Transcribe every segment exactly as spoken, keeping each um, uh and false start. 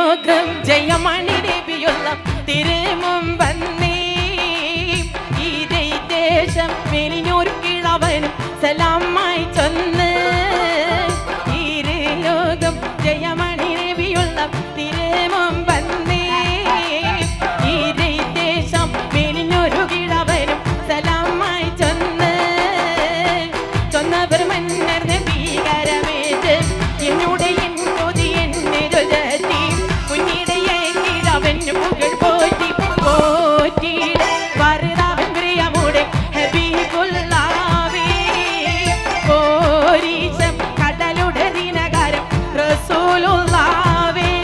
ലോകം ജയമണി നബിയുള്ള തിരുമുമ്പന്നേ ഈ ദേശം മെലിഞ്ഞൊരു കിളവനും സലാമായി ചൊന്ന് ഈ ലോകം ജയമണി നബിയുള്ള തിരുമുമ്പന്നേ ഈ ദേശം മെലിഞ്ഞൊരു കിളവനും സലാമായി ചൊന്ന് ചൊന്നവർ മന്നർ നബീകരമേറ്റ് എന്നോട് എന്നോതി എന്നെ ജൊജത്തി മുന്നിടയെ കിഴവന് പുകൾ പോറ്റി പോറ്റിയിട വറുതാവൻ പ്രിയമുടെ ഹബീബുല്ലാവേ പോരീശം കടലുടെ ദിനകരം റസൂലുള്ളാവേ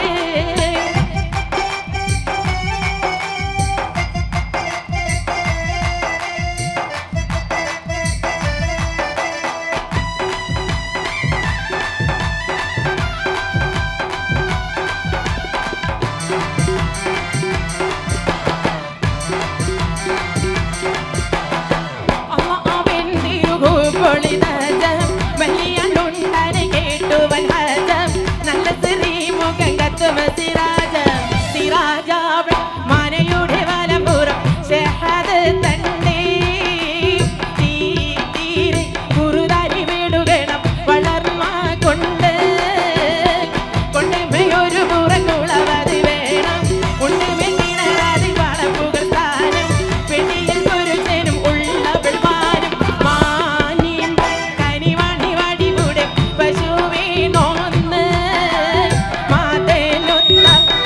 love.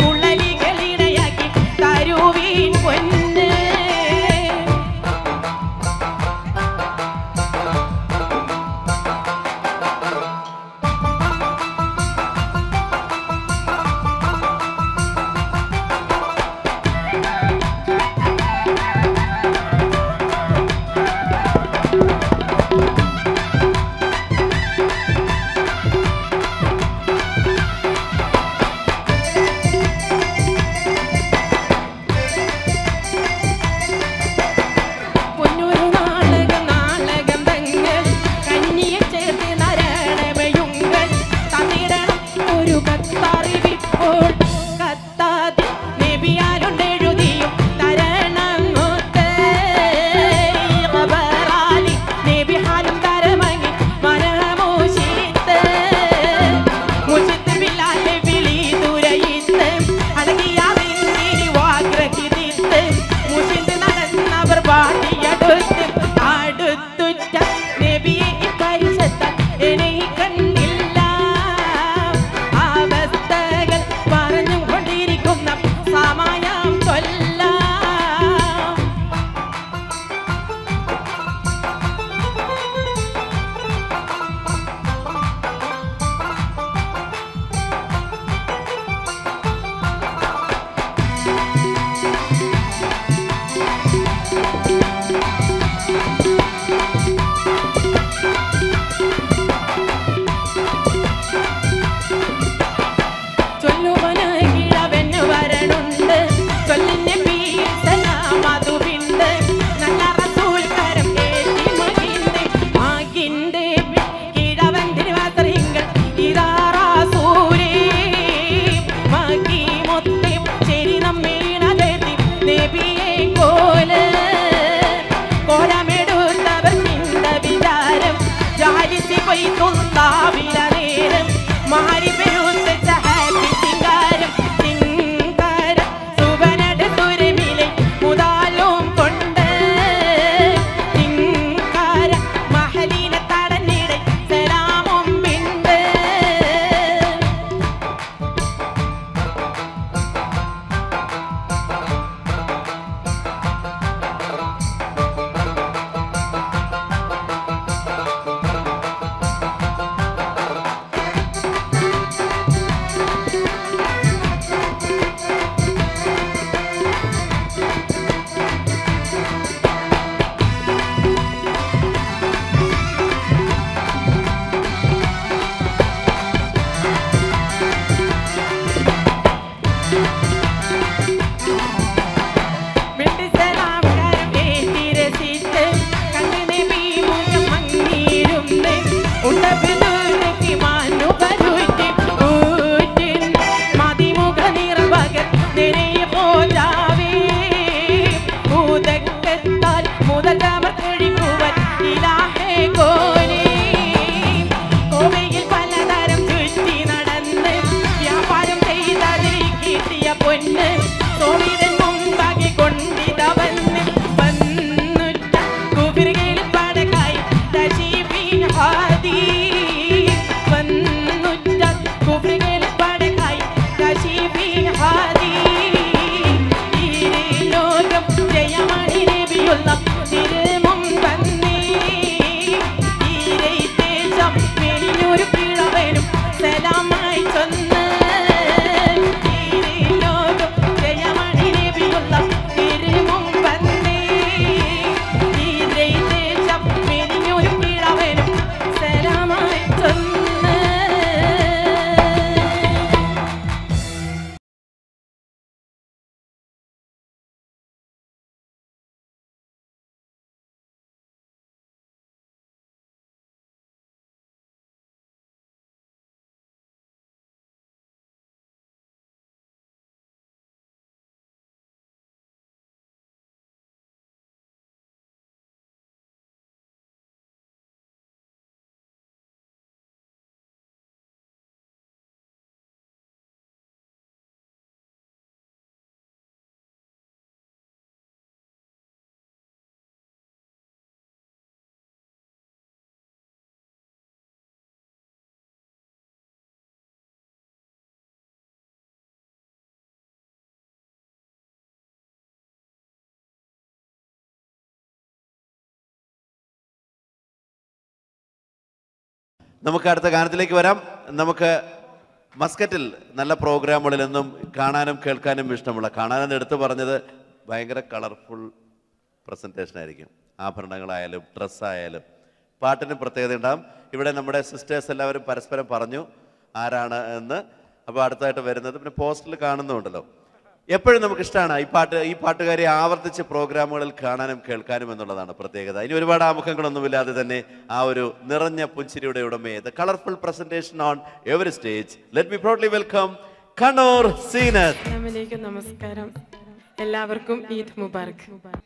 നമുക്ക് അടുത്ത ഗാനത്തിലേക്ക് വരാം. നമുക്ക് മസ്കറ്റിൽ നല്ല പ്രോഗ്രാമുകളിൽ നിന്നും കാണാനും കേൾക്കാനും ഇഷ്ടമുള്ള, കാണാനെന്ന് എടുത്തു പറഞ്ഞത് ഭയങ്കര കളർഫുൾ പ്രസൻറ്റേഷൻ ആയിരിക്കും. ആഭരണങ്ങളായാലും ഡ്രസ്സായാലും പാട്ടിന് പ്രത്യേകത ഉണ്ടാകും. ഇവിടെ നമ്മുടെ സിസ്റ്റേഴ്സ് എല്ലാവരും പരസ്പരം പറഞ്ഞു ആരാണ് എന്ന്. അപ്പോൾ അടുത്തായിട്ട് വരുന്നത് പിന്നെ പോസ്റ്ററിൽ കാണുന്നുണ്ടല്ലോ. എപ്പോഴും നമുക്കിഷ്ടമാണ് ഈ പാട്ട് ഈ പാട്ടുകാരെ ആവർത്തിച്ച് പ്രോഗ്രാമുകളിൽ കാണാനും കേൾക്കാനും എന്നുള്ളതാണ് പ്രത്യേകത. ഇനി ഒരുപാട് ആമുഖങ്ങളൊന്നുമില്ലാതെ തന്നെ ആ ഒരു നിറഞ്ഞ പുഞ്ചിരിയുടെ ഉടമയെ, the colourful presentation on every stage. Let me proudly welcome Kannur Zeenath. അസ്സലാമു നമസ്കാരം. എല്ലാവർക്കും ഈദ് മുബാറക്.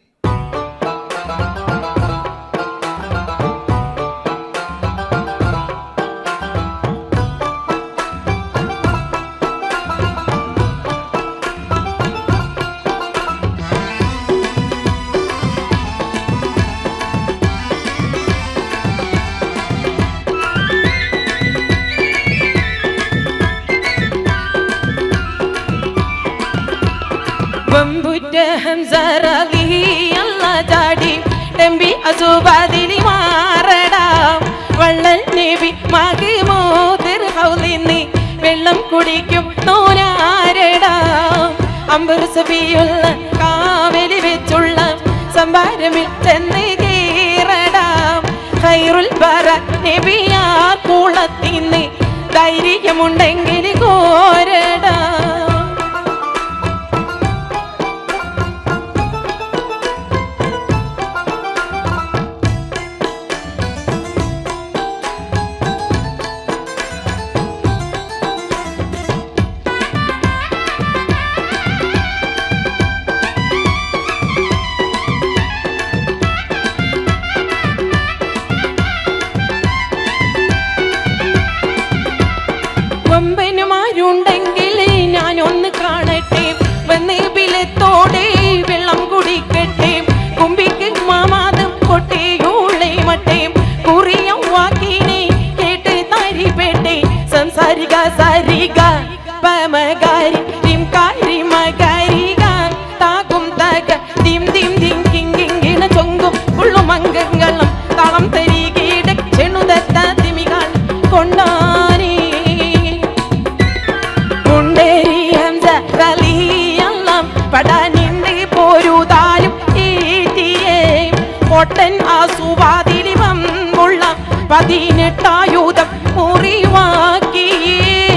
വെള്ളം കുടിക്കും നോരാരടാ അമ്പർസബിയുള്ള കാവലി വെച്ചുള്ള സംഭാരമിൽ ചെന്ന് കീറടാ ഖൈറുൽ ബറ നബിയാ കൂളത്തിന്ന് ധൈര്യമുണ്ടെങ്കിൽ കോരടാ. കൊമ്പനുമാരുണ്ടെങ്കിൽ ഞാനൊന്ന് കാണട്ടെ, വന്ന് ബിലത്തോടെ വെള്ളം കുടിക്കട്ടെ, കുമ്പിക്ക് മാമാദം കൊട്ടിയൂളെ മട്ടേ കുറിയ വാക്കിനെ കേട്ട് താരിപ്പെട്ടെ സംസാരിക സാരിക പമകാരി തിംകാരി മകാരിക താകും തക തിം തിം തിം കിങ്കിങ്കിണ ചൊങ്കും ഉള്ളുമംഗങ്ങളും തളം തരികീട ചെണുതത്ത തിമികൾ കൊണ്ടാനേ പടാനിന്റെ പോരുതാലും ഈറ്റിയേ പൊട്ടൻ ആസുവാതിലി വമ്പുള്ള പതിനെട്ടായുധം മുറിവാക്കിയേ.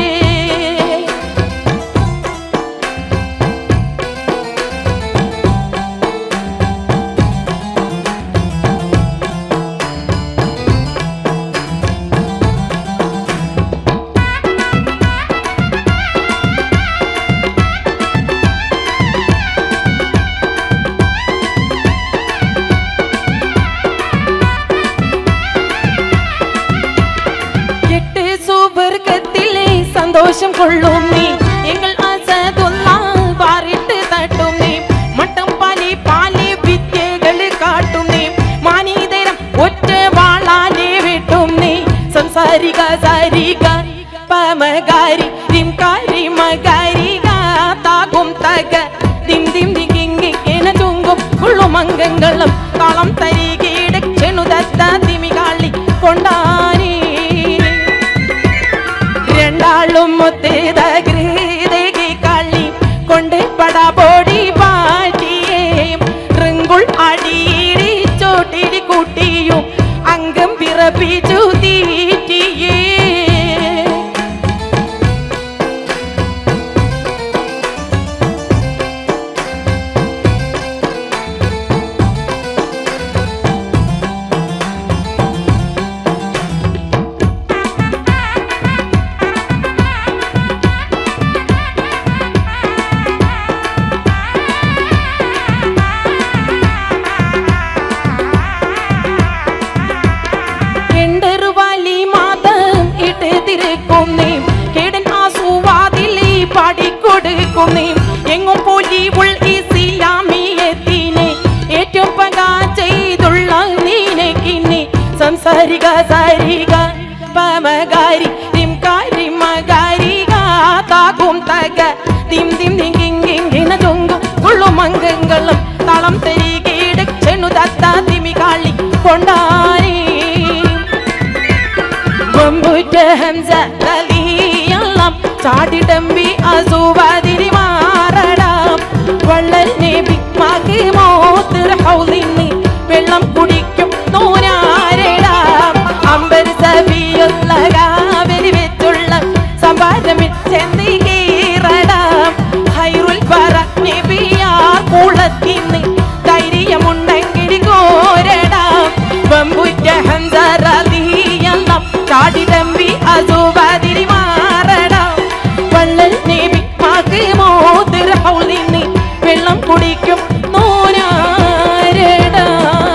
സന്തോഷം കൊള്ളും നീ എങ്ങൾ അസദുള്ള പാറിട്ട് തട്ടും നീ മട്ടം പാലി പാലി വിദ്യകൾ കാട്ടും നീ മാനീതരം ഒറ്റ വാളാലെ വെട്ടും നീ സംസാരിക സാരിക പമകാരി തിംകാരി മകാരിക താകും തക ദിം ദിം ദിങ്കിങ്ങിന ചുങ്കും ഉള്ളുമംഗങ്ങളും താളം തരികീട ചെണുതത്ത തിമികാളി കൊണ്ടാനേ രണ്ടാളും കളി കൊണ്ട് പടാപോടി പാട്ടിയേ റിങ്കുൾ അടിയിടി ചോട്ടിടി കൂട്ടിയും അംഗം പിറപ്പിച്ചു തീറ്റിയേ. എങ്ങും പോലി ഉൾ ഇസ്ലാമിയത്തിനെ ഏറ്റവും പകാ ചെയ്തുള്ള നീനക്കിന്നെ സംസാരിക സാരിക പമകാരി തിംകാരി മകാരിക താകും തക തിം തിം തിങ്കിങ്ങിന ചൊങ്കും ഉള്ളുമംഗങ്ങളും തളം തരികീട ചെണുതത്ത തിമികാളി കൊണ്ടാനേ. ഹംസ റളിയല്ലാഹ് ചാടിടമ്പി അസുവാതിരി മാറടാം വള്ളൽ നബി മാക്ക് മോത്തിർ ഹൗലിന് വെള്ളം കുടിക്കും നൂനാരടാം അമ്പർ സബിയുള്ള കാവലി വെച്ചുള്ള സംഭാരമിൽ ചെന്തി കീറടാം ഹൈറുൽ പറ നബിയാ കുളത്തിന്ന് ധൈര്യമുണ്ടെങ്കിൽ കോരടാം ബമ്പുറ്റ ഹംസ റളിയല്ലാഹ് ചാടിടമ്പി അസുവാതിരി മാറടാം വള്ളൽ നബി മാക്ക് മോതിർ ഹൗലിന് വെള്ളം കുടിക്കും നൂനാരടാം.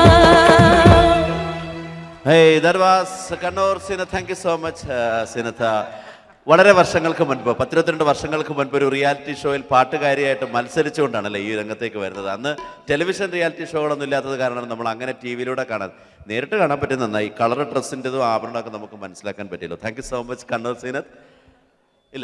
Hey, that was Kannur Sinath. Thank you so much, uh, Sinatha. വളരെ വർഷങ്ങൾക്ക് മുൻപ് പത്തിരുപത്തിരണ്ട് വർഷങ്ങൾക്ക് മുൻപ് ഒരു റിയാലിറ്റി ഷോയിൽ പാട്ടുകാരിയായിട്ട് മത്സരിച്ചുകൊണ്ടാണല്ലേ ഈ രംഗത്തേക്ക് വരുന്നത്. അന്ന് ടെലിവിഷൻ റിയാലിറ്റി ഷോകളൊന്നും ഇല്ലാത്തത് കാരണം നമ്മൾ അങ്ങനെ ടി വിയിലൂടെ കാണാൻ നേരിട്ട് കാണാൻ പറ്റി. നന്നായി കളർ ഡ്രസ്സിൻ്റെതും ആഭരണമൊക്കെ നമുക്ക് മനസ്സിലാക്കാൻ പറ്റിയല്ലോ. Thank you so much Kannur Zeenath. ഇല്ല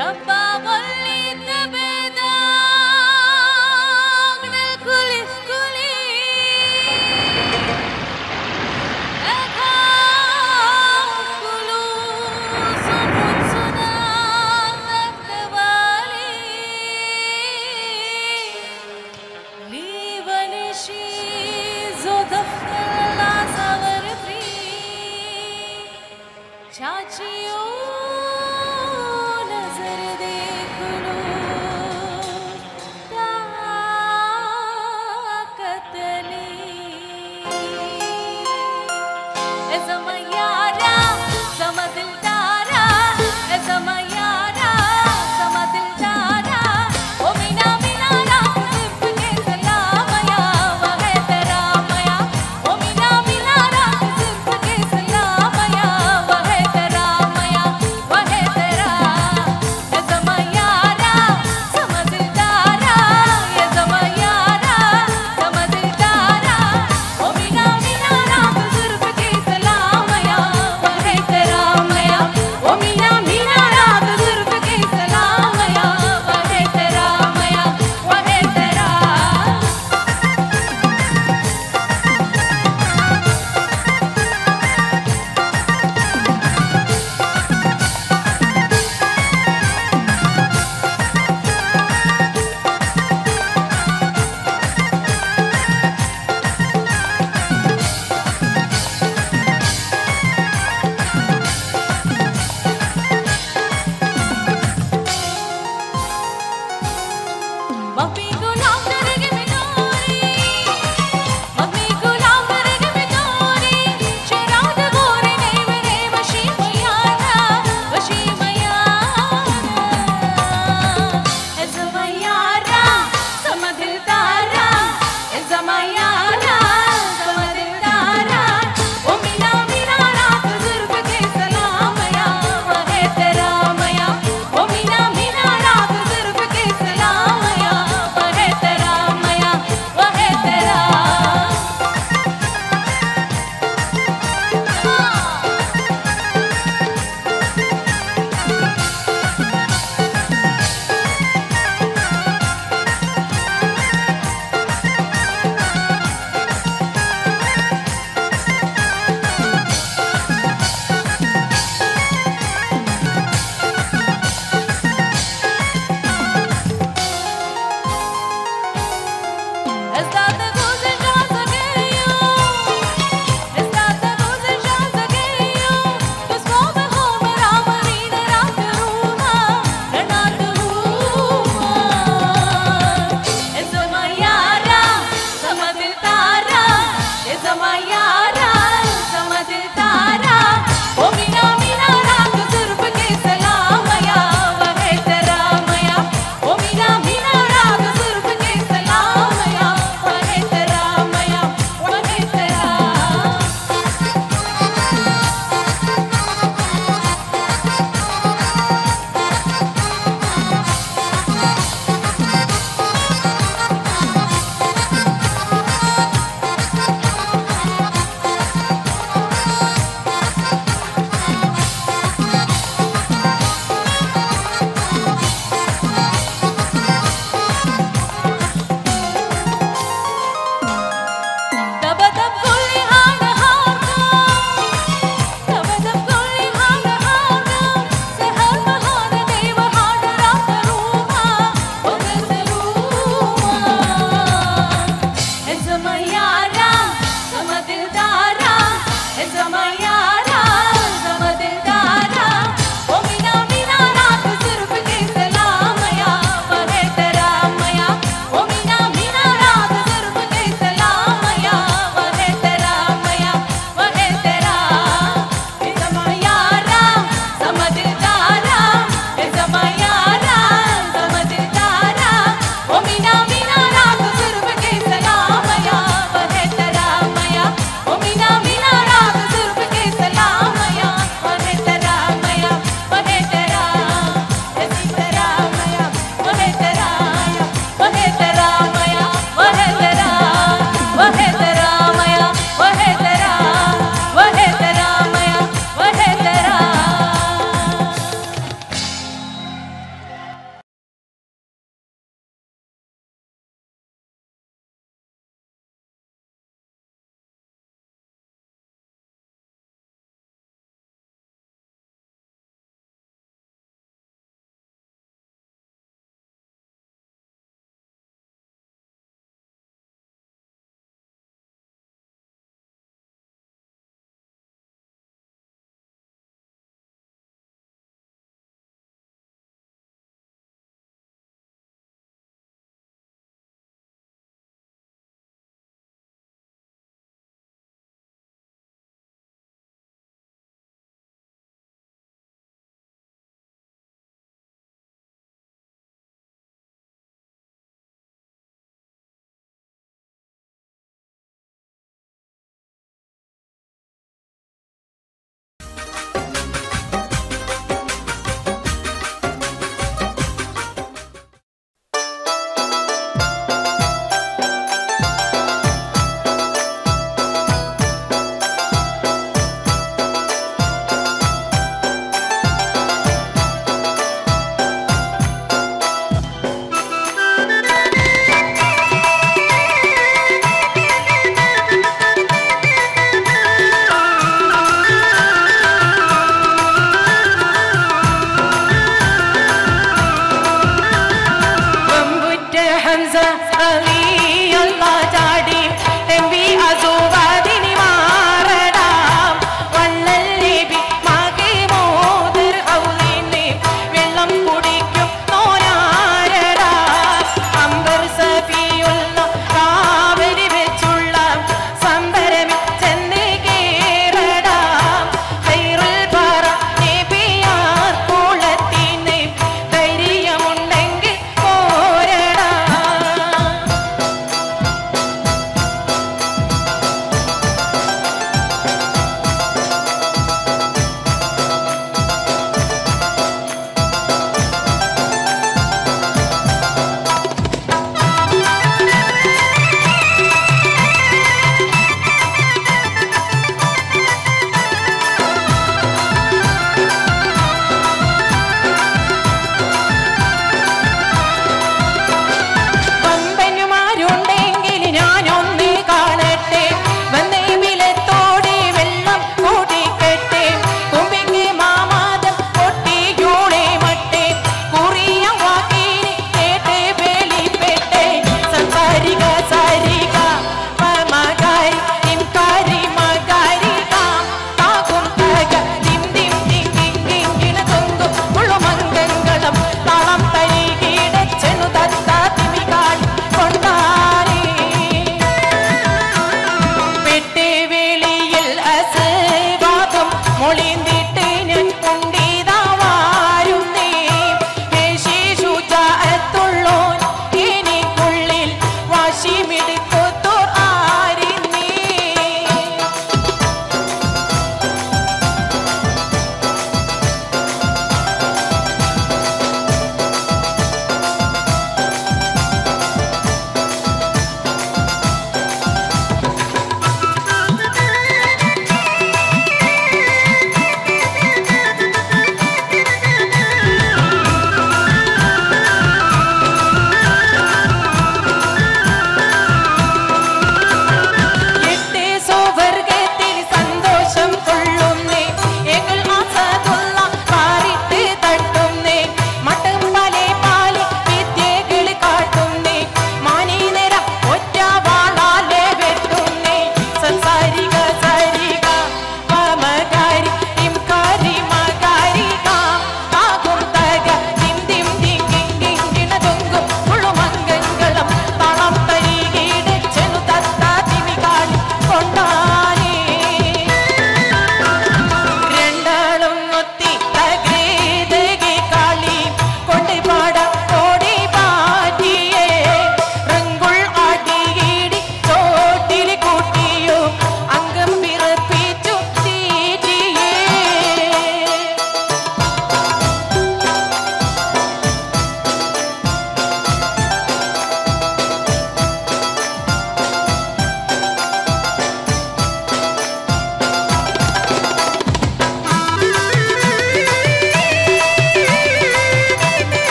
सलाम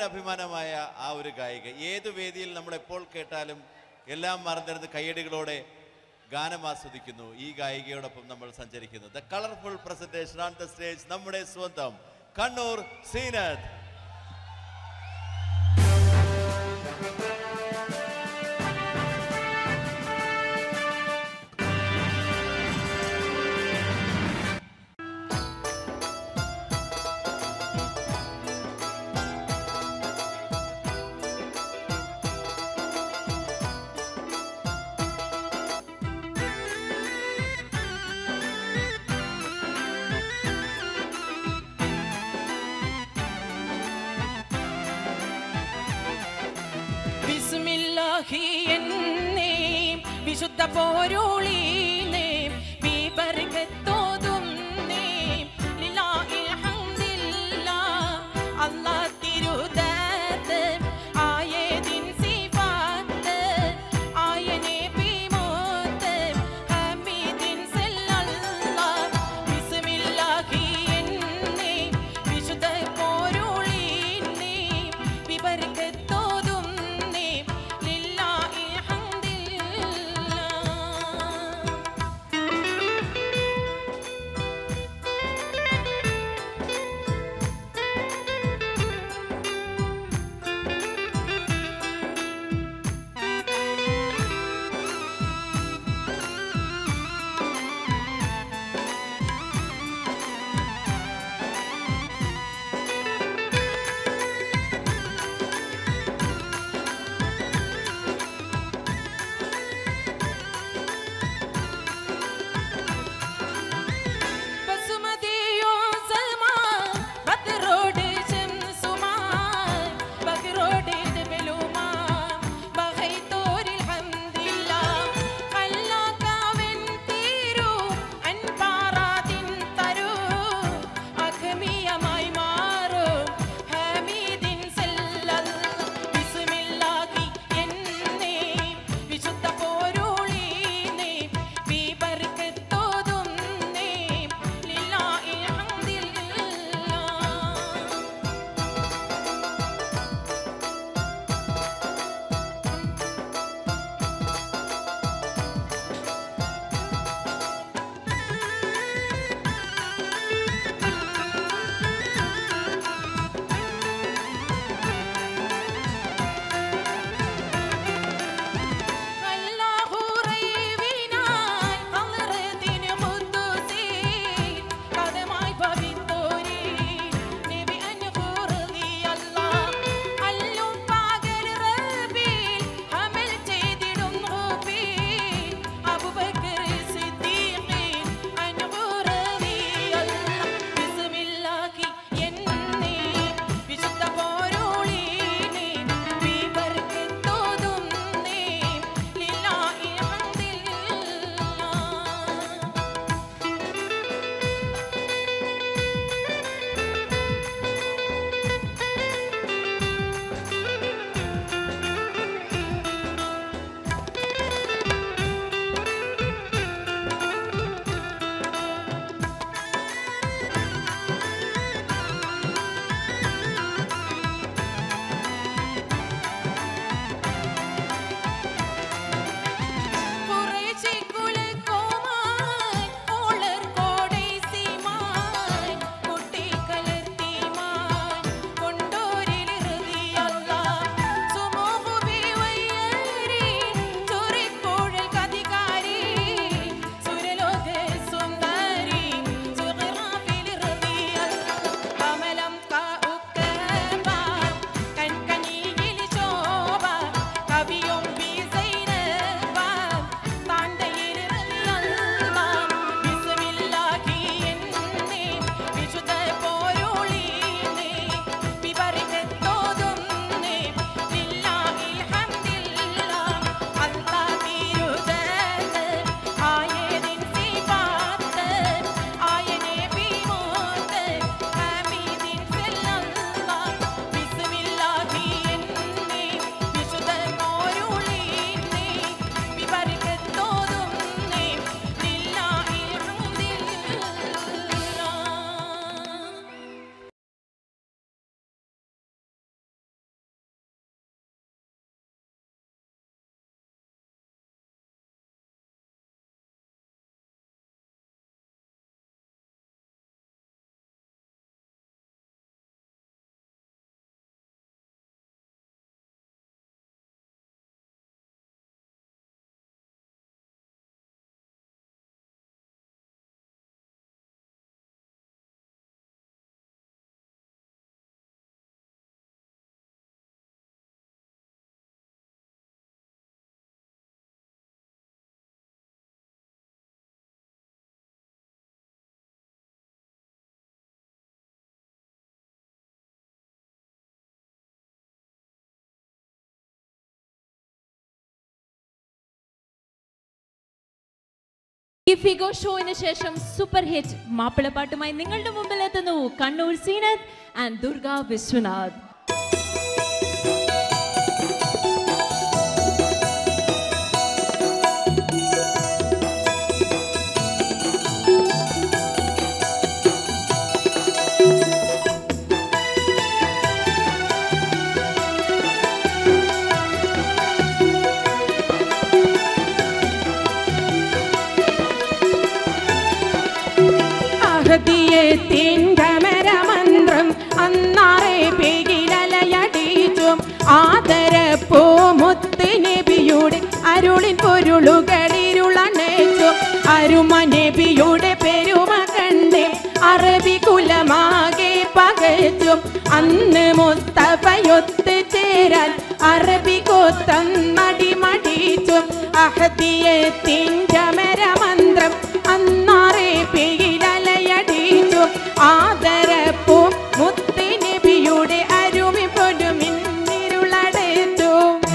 നാടിൻ്റെ അഭിമാനമായ ആ ഒരു ഗായിക. ഏത് വേദിയിൽ നമ്മൾ എപ്പോൾ കേട്ടാലും എല്ലാം മറന്നിരുന്ന് കയ്യടികളോടെ ഗാനം ആസ്വദിക്കുന്നു. ഈ ഗായികയോടൊപ്പം നമ്മൾ സഞ്ചരിക്കുന്നു. The colourful presentation on the stage, നമ്മുടെ സ്വന്തം കണ്ണൂർ സീനത്ത്. വിശുദ്ധ പോരുളീനേ ബിബർകത്തോതും നേ ലില്ലാഹിൽ ഹംദില്ലാഹ് അല്ലാഹ് തിരുദാത്ത് ആയതിൻ സിഫാത്ത് ആയനെ ബിമോത്ത് ഹമീദിൻ സല്ലല്ലാഹ് ബിസ്മില്ലാഹി എന്നേ വിശുദ്ധ പോരുളീനേ ബിബർകത്തോതും നേ ലില്ലാഹിൽ ഹംദില്ലാഹ് ഈ ഫിഗോ ഷോയിന് ശേഷം സൂപ്പർ ഹിറ്റ് മാപ്പിളപ്പാട്ടുമായി നിങ്ങളുടെ മുമ്പിൽ എത്തുന്നു കണ്ണൂർ സീനത്ത് ആൻഡ് ദുർഗ വിശ്വനാഥ്. മന്ത്രം അന്നാറെ പേകിലലയടിച്ചും ആദരപ്പൂ മുത്ത് നബിയുടെ അരുളിൻ പൊരുളുകളിരുളണച്ചു അരുമ നബിയുടെ പെരുമ കണ്ടേ അറബി കുലമാകെ പകച്ചും അന്ന് മുസ്തഫയൊത്ത് ചേരാൻ അറബി കോത്തം മടിമടിച്ചും അഹദിയത്തിൻ്റെ മരമന്ത്രം അന്നാറെ പേകിലലയടിച്ചു ആദരപ്പൂ മുത്ത് നബിയുടെ അരുമി പൊരുമിന്നിരുളടച്ചു.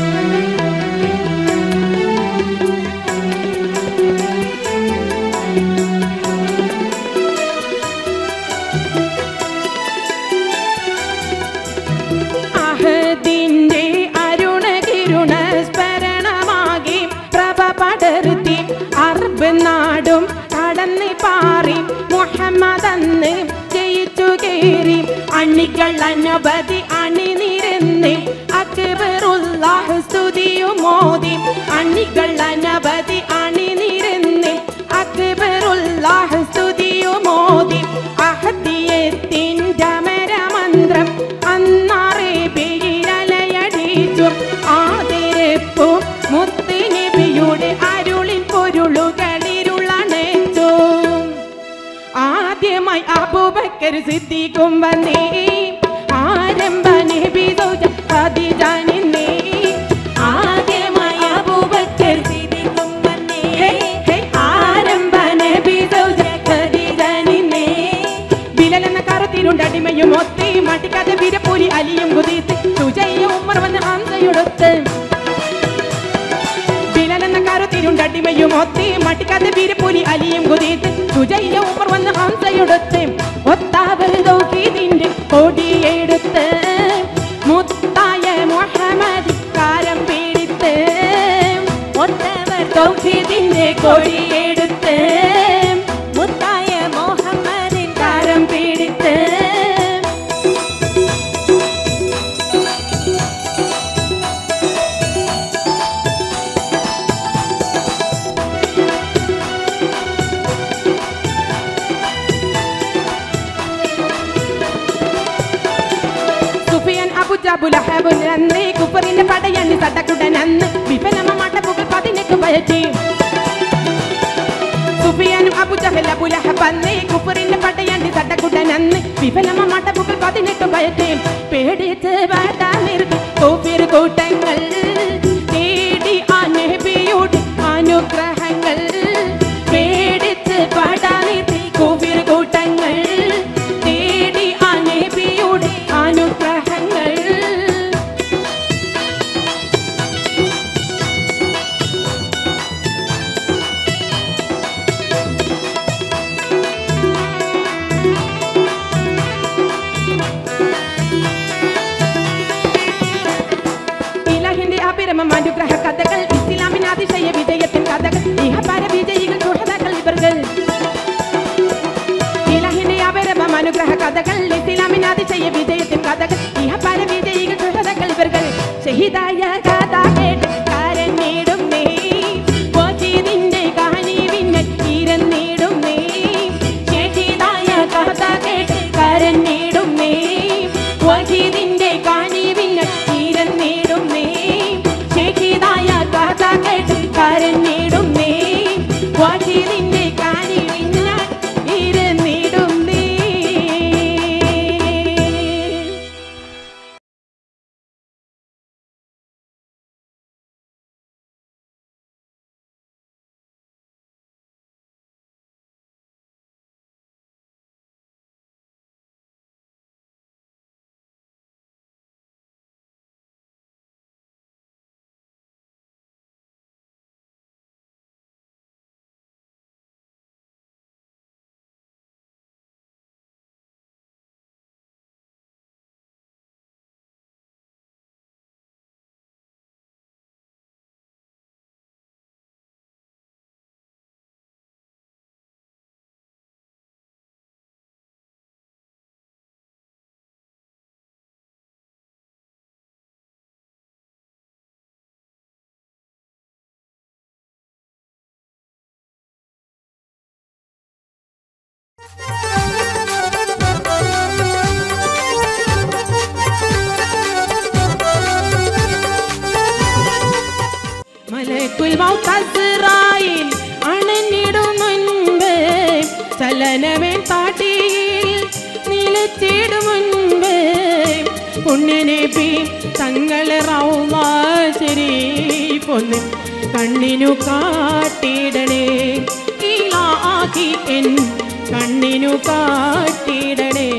അഹദിന്റെ അരുണകിരുണ സ്മരണമാകി പ്രഭ പടർത്തി അറബ് നാടും കടന്ന് പാറി മുഹമ്മദന്ന് ജയിച്ചു കേറി അണികൾ അനവധി അണിനിരന്ന് അക്ബറുല്ലാഹ് സ്തുതിയും മോദി അണികൾ അനവധി അണിനിരന്ന് അക്ബറുല്ലാഹ് സ്തുതിയും മോദി അഹദിയത്തിൻ്റെ മരമന്ത്രം അന്നാറെ പേരിലലയടിച്ചു ആദരപ്പൂ മുത്ത് നബിയുടെ അരുളിൻ പൊരുളുകളിരുളണച്ചു. ആദ്യമായി അബൂബക്കർ സിദ്ദീഖും വന്നേ ആരംഭ നബി സൗജ ഖദീജ നിന്നേ ആദ്യമായി അബൂബക്കർ സിദ്ദീഖും വന്നേ ആരംഭ നബി സൗജ ഖദീജ നിന്നേ ബിലാൽ എന്ന കറുത്തിരുണ്ടടിമയും ഒത്തി മടിക്കാതെ വീരപ്പൂരി അലിയും കുതിത്ത് സുജയ്യ ഉമർ വന്ന് ഹംസയൊടുത്ത് ുണ്ടടിമയും ഒത്തി മട്ടിക്കാതെ വീരപ്പൂരി അലിയും കുതിത്ത് സുജയ്യ ഉമർ വന്ന് ഹംസയൊടുത്ത് ഒത്താവർ തൗഹീദിന്റെ കൊടിയെടുത്ത് മുത്തായ മുഹമ്മദ് കാരം പീഡിത്ത് ഒത്തവർ തൗഹീദിന്റെ കൊടിയെടുത്ത് മുത്തായ മുഹമ്മദിൻ കാരം പീഡിത്ത് അബുലഹബുലന്ന് കുഫറിന്റെ പടയണി തട്ടക്കുടനന്ന് വിഫലമ മട്ടപ്പുകൾ പതിനെട്ട് പയറ്റി സുഫിയാനും അബുജഹൽ അബുലഹബന്ന് കുഫറിന്റെ പടയണി തട്ടക്കുടനന്ന് വിഫലമ മട്ടപ്പുകൾ പതിനെട്ട് പയറ്റി പേടിച്ച് വാടാ നിർത്തി കോഫിർ കൂട്ടങ്ങൾ തേടി ആ നബിയുടെ അനുഗ്രഹങ്ങൾ പേടിച്ച് വാടാ നിർത്തി കോഫിർ കൂട്ടങ്ങൾ തേടി ആ നബിയുടെ അനുഗ്രഹങ്ങൾ. അനുഗ്രഹ കഥകൾ ഇസ്ലാമിന് അതിശയ വിജയത്തിൻ കഥകൾ ഇഹപര വിജയികൾ സുഹൃത്തുക്കൾ ഇവர்கள் ഇലാഹിന്റെ അപരമം അനുഗ്രഹ കഥകൾ ഇസ്ലാമിന് അതിശയ വിജയത്തിൻ കഥകൾ ഇഹപര വിജയികൾ സുഹൃത്തുക്കൾ ഇവர்கள் ഷഹീദായ കഥ കേട്ട് കരഞ്ഞിടും നീ വജീദിന്റെ കഹനി വിന്നെ ഇരന്നിടും നീ ഷഹീദായ കഥ കേട്ട് കരഞ്ഞിടും നീ വജീദിന്റെ കഹനി വിന്നെ ഇരന്നിടും നീ ഷഹീദായ കഥ കേട്ട് കരഞ്ഞിടും നീ വജീദിന്റെ കഹനി വിന്നെ ഇരന്നിടും നീ. മുത്തസ്റായിൽ അണഞ്ഞിടും മുൻപ് ചലനമേ താട്ടിയിൽ നിലച്ചിടും മുൻപ് പുണ്യനബി തങ്ങളെ റൗള ശരീഫൊന്ന് കണ്ണിനു കാട്ടിടണേ ഇലാഹി എൻ കണ്ണിനു കാട്ടിടണേ.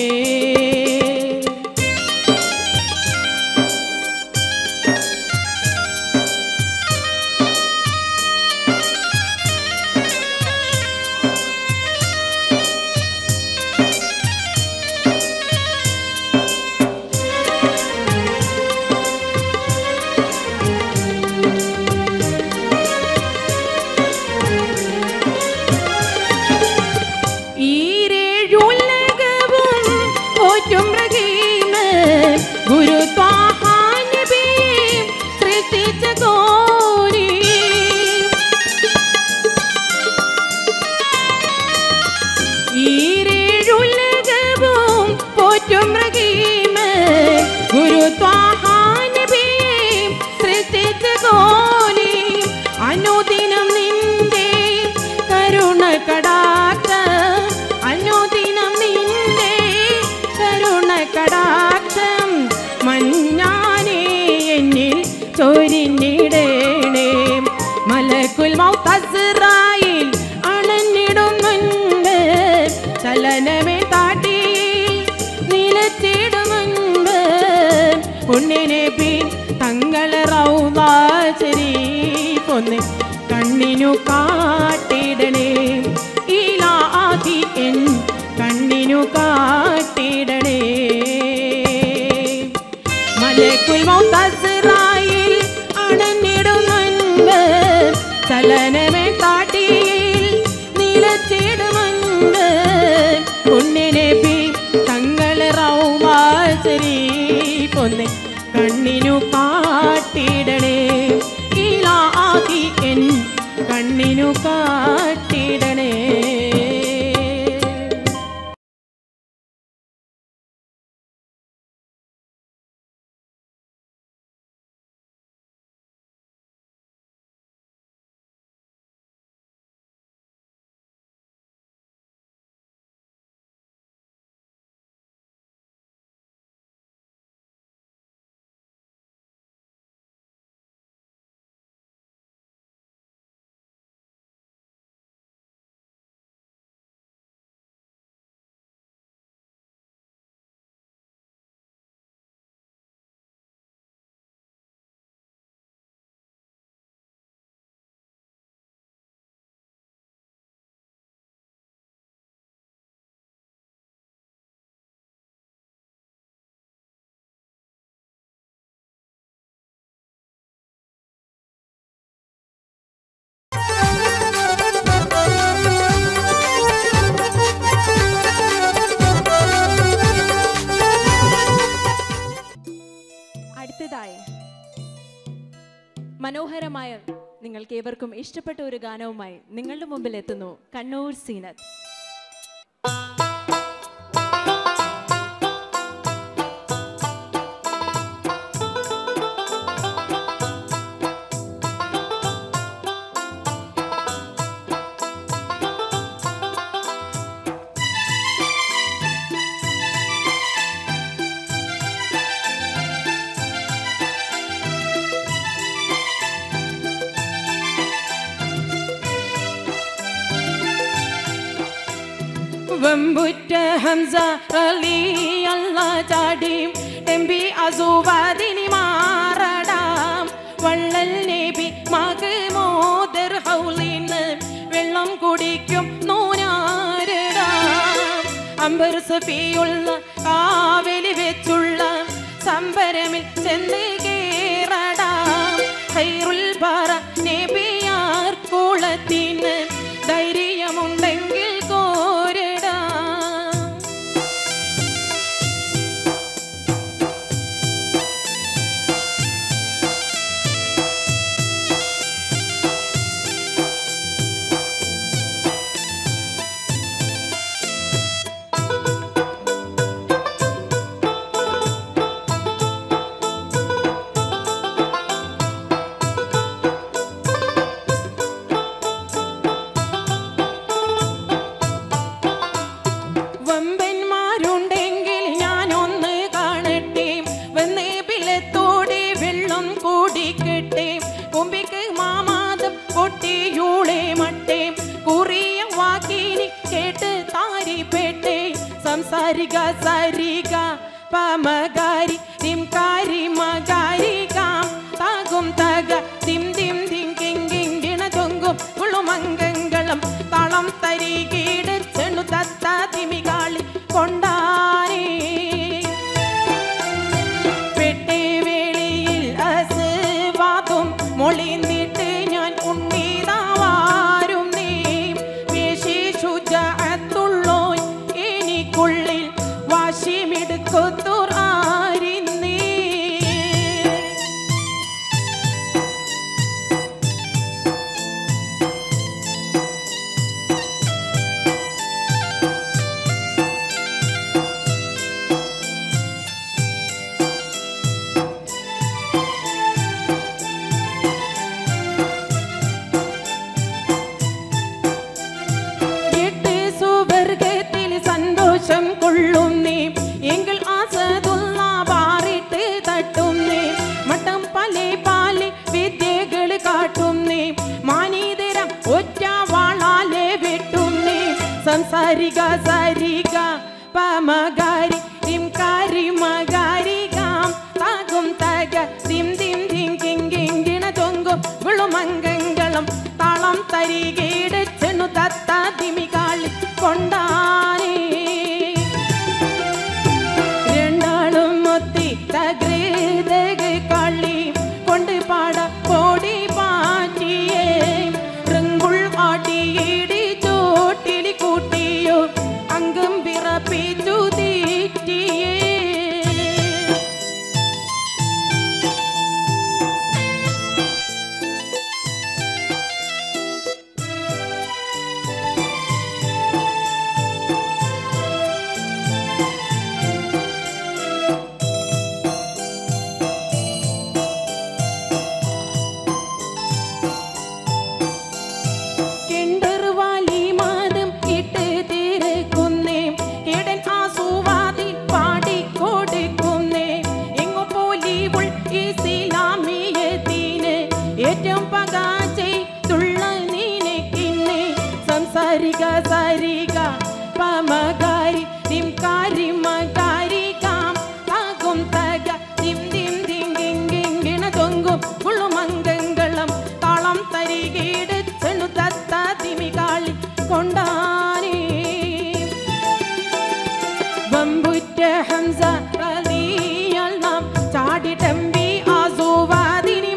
അനുദിനം നിന്റെ കരുണ കടാക്ഷം അനുദിനം നിന്റെ കരുണ കടാക്ഷം മഞ്ഞാനേ എന്നിൽ ചൊരിഞ്ഞിടണേ. മലക്കുൽ മൗത്ത് അസ്റായിൽ അണഞ്ഞിടും മുൻപ് ചലനമേ താട്ടി നിലച്ചിടും മുൻപ് പുണ്യനബി തങ്ങളെ റൗള ശരീഫൊന്ന് കണ്ണിനു കാട്ടിടണേ ഇലാഹി എൻ കണ്ണിനു കാട്ടിടണേ. മലക്കുൽ മൗത്ത് അസ്റായിൽ അണഞ്ഞിടും മുൻപ് ചലനമേ താട്ടിയിൽ നിലച്ചിടും മുൻപ് പുണ്യനബി തങ്ങളെ റൗള ശരീഫൊന്ന് കണ്ണിനു കാട്ടിടണേ ഇലാഹി എൻ കണ്ണിനു കാട്ടിടണേ. മനോഹരമായ നിങ്ങൾക്ക് ഏവർക്കും ഇഷ്ടപ്പെട്ട ഒരു ഗാനവുമായി നിങ്ങളുടെ മുമ്പിൽ എത്തുന്നു കണ്ണൂർ സീനത്ത്. വമ്പുറ്റ ഹംസ റളിയല്ലാ ചാടിയും എംബി അസുവാദിനി മാറടാം വള്ളൽ നബി മഗ്മൂദർ ഹൗലിന്ന് വെള്ളം കുടിക്കും നൂനാരടാം അംബർ സഫിയുള്ള കാവലി വെച്ചുള്ള സംബരമിൽ ചെന്ന് കേറടാം ഖൈറുൽ ബറ നബിയാർ കുളത്തിന് ധൈര്യമുണ്ടെങ്കിൽ കുറിയൂളെ മട്ടേ കുറിയ വാക്കിനി കേട്ട് താരി പേട്ടെ സംസാരിക സരിക പമകാരി തിം കാരി മകാരി കാം താകും തക തിം തിം തിം കിങ്കിങ്കിണ ചൊങ്കും കുളുമംഗങ്ങളും തളം തരികീട് ചെണു തത്ത തിമികാളി കൊണ്ടാരേ പെട്ടേ വേളിയിൽ അസുവാദും മൊളിന്നിട്ട് ഞാൻ ഉണ്ണീതാവാരും നീ വിശേഷുജഅത്തുള്ളോ എനിക്കുള്ളിൽ വാശിമിടുക്കൊത്തുർ ആരിന്നേ സന്തോഷം കൊള്ളുന്നേ എങ്കിൽ ആസതുള്ള പാറിട്ട് തട്ടുന്നേ മട്ടം പല പാല് വിദ്യകൾ കാട്ടുന്നേ മാനീതരം ഒറ്റ വാളാലെ വെട്ടുന്നേ സംസാരിക സരിക പമകാരി തിം കാരി മകാരി കാം താകും തക തിം തിം തിം കിങ്കിങ്കിണ ചൊങ്കും കുളുമംഗങ്ങളും താളം തരികീട് ചെണു തത്ത തിമികാളി കൊണ്ടാനേ രണ്ടാളും മൊത്തി തകൃതക കളി കൊണ്ട് പാട ഓടി പാറ്റിയേ റങ്കുൾ ആട്ടിയിടി ചോട്ടിലി കൂട്ടിയോ അംഗം വിറപ്പിച്ചു തീറ്റിയേ ഏറ്റവും പകാചെ തുള്ള നീനക്കിന്നെ സംസാരിക സരിക പമകാരി തിം കാരി മകാരി കാം താകും തക തിം തിം തിം കിങ്കിങ്കിണ ചൊങ്കും കുളുമംഗങ്ങളും താളം തരികീട് ചെണു തത്ത തിമികാളി കൊണ്ടാനേ ബമ്പുറ്റ ഹംസ റളിയൽ നാം ചാടിടമ്പി ആസുവാദിനി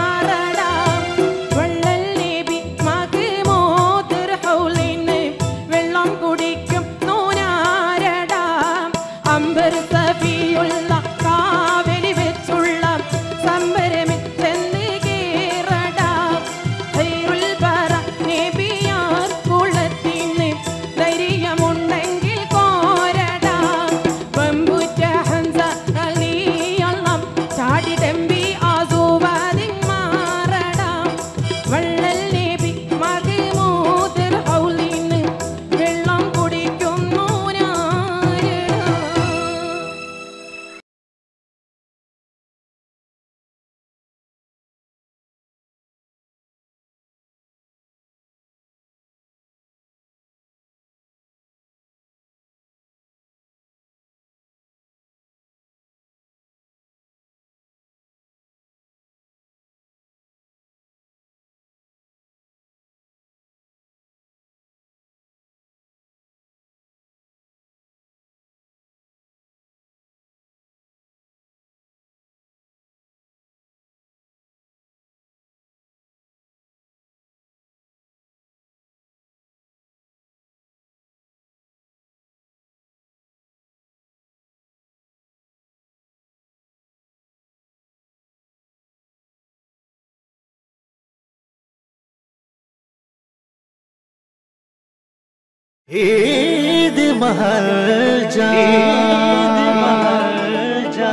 ईद महजा ईद महजा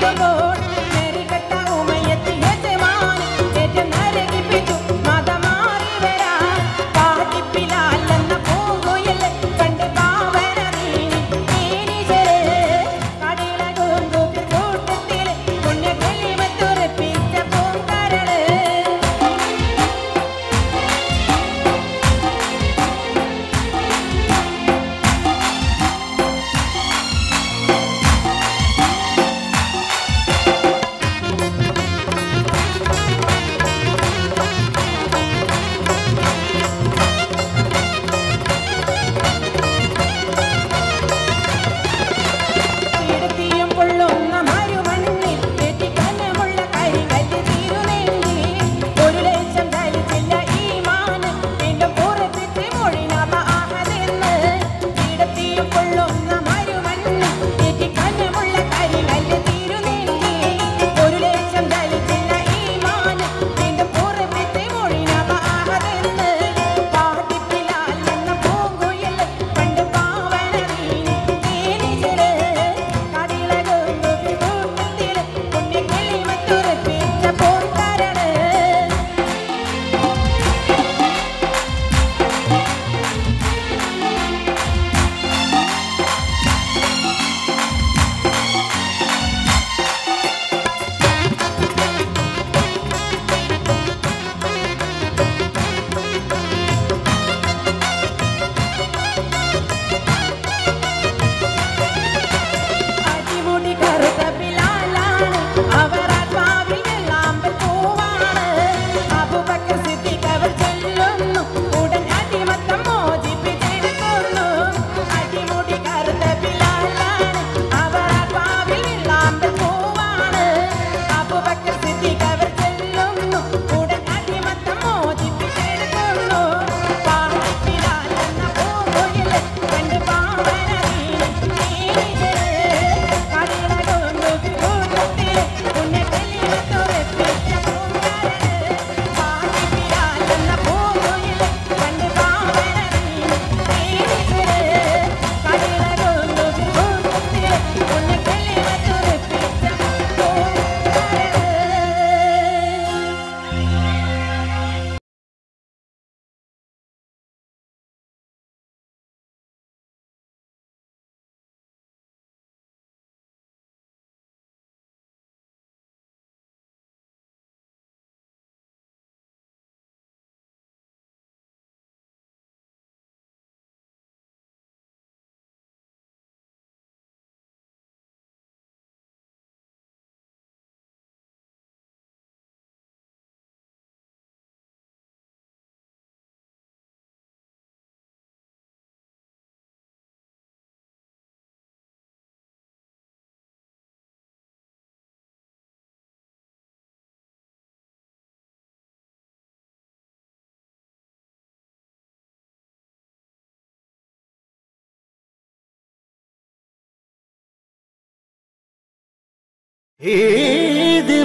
ईद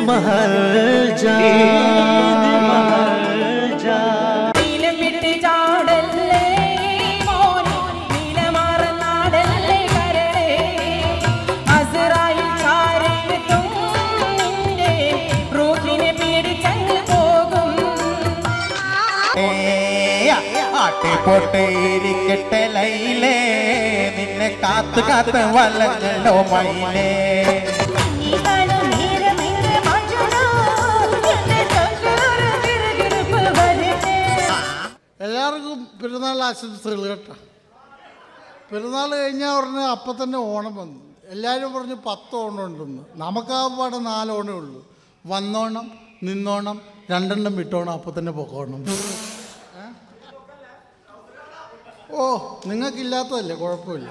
महर्जा ईद महर्जा നീലമിട്ട് ചാടല്ലേ മോനെ നീലമാറനാടല്ലേ കരളേ അസ്രായിൽ ചാരയെത്തും നിന്റെ റൂഹിനെ പിടിച്ചങ്ങ് പോകും ആട്ടി പൊട്ടി ഇരിക്കട്ടെ ലൈലേ നിന്നെ കാത്തു കാത്ത് വലഞ്ഞല്ലോ മൈലേ എല്ലാവർക്കും പെരുന്നാൾ ആശംസകൾ കേട്ടോ. പെരുന്നാൾ കഴിഞ്ഞാൽ ഉടനെ അപ്പം തന്നെ ഓണം വന്നു. എല്ലാവരും പറഞ്ഞു പത്ത് ഓണം ഉണ്ടെന്ന്. നമുക്കാപാടെ നാല് ഓണേ ഉള്ളൂ. വന്നോണം, നിന്നോണം, രണ്ടെണ്ണം വിട്ടോണം, അപ്പം തന്നെ പൊക്കോണം. ഓ നിങ്ങൾക്കില്ലാത്തതല്ലേ, കുഴപ്പമില്ല.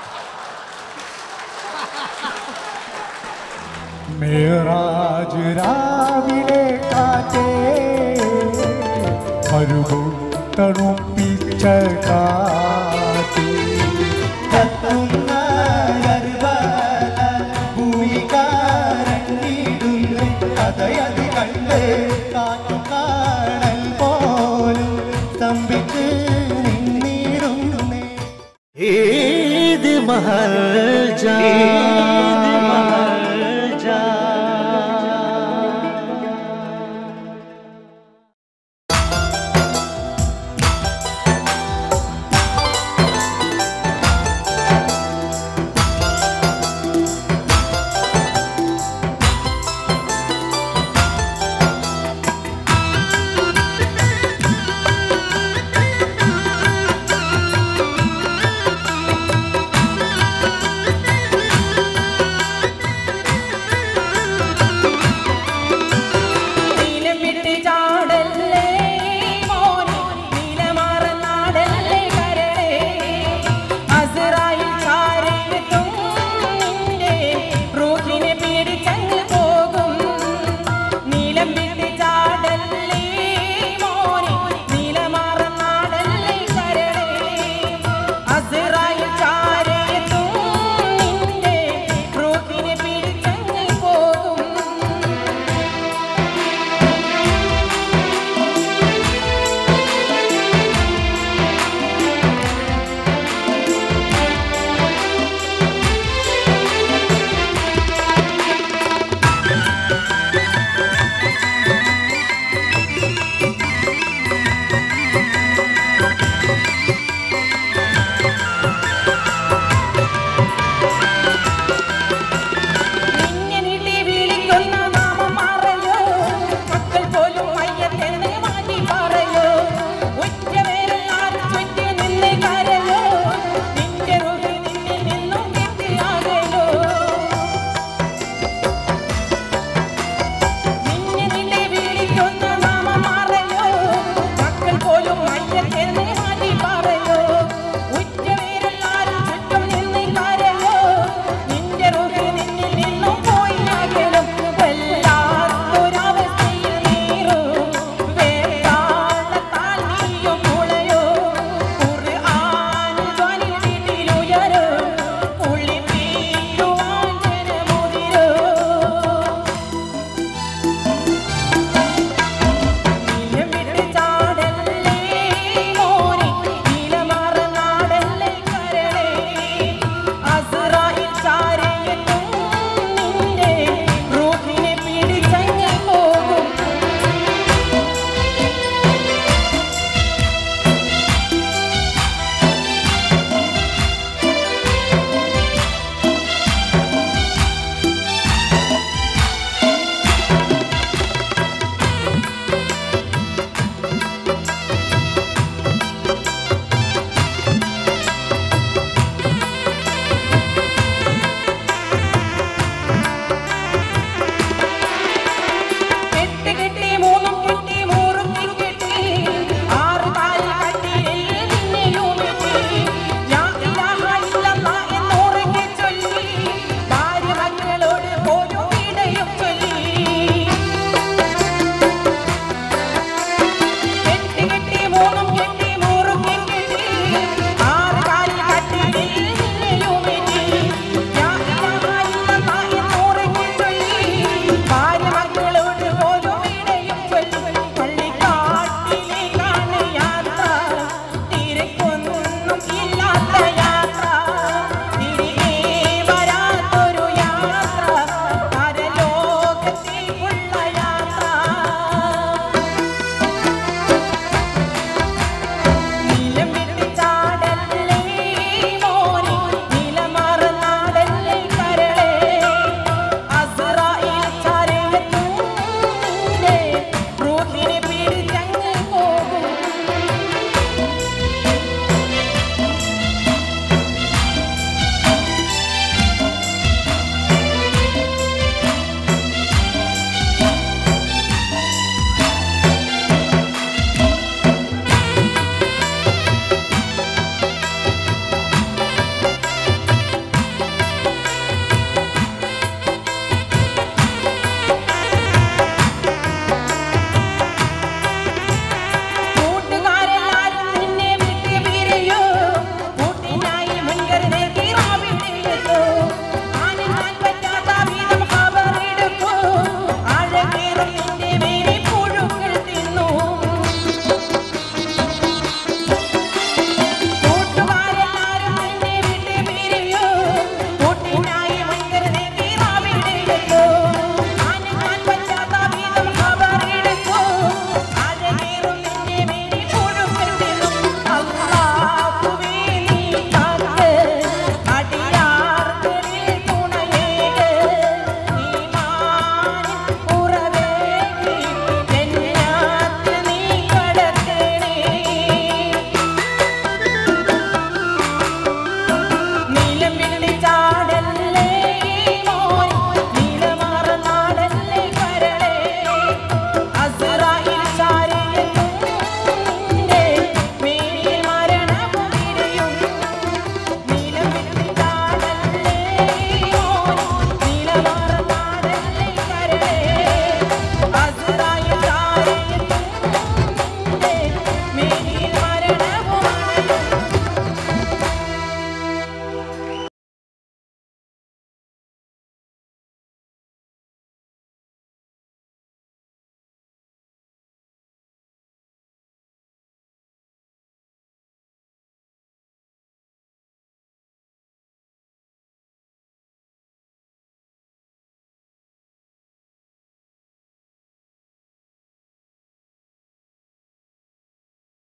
മേറാജ് രാവിലെ കാറ്റേ തണുപ്പിച്ച കാറ്റ് കത്തുന്ന ഭൂമികാരങ്ങിടുന്നു കഥയത് കണ്ട് കാറ്റു കാണൽ പോലും സ്തംഭിച്ച് നിന്നിരുന്നു ईद महर्जा